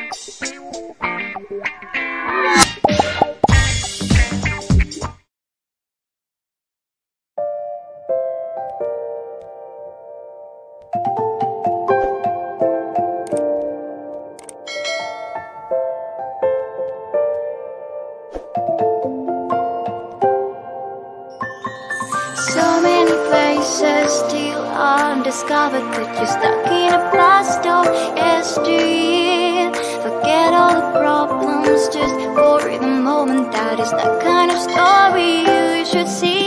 So many places still undiscovered, but you're stuck in a blast of yesteryear. Forget all the problems just for the moment. That is the kind of story you should see.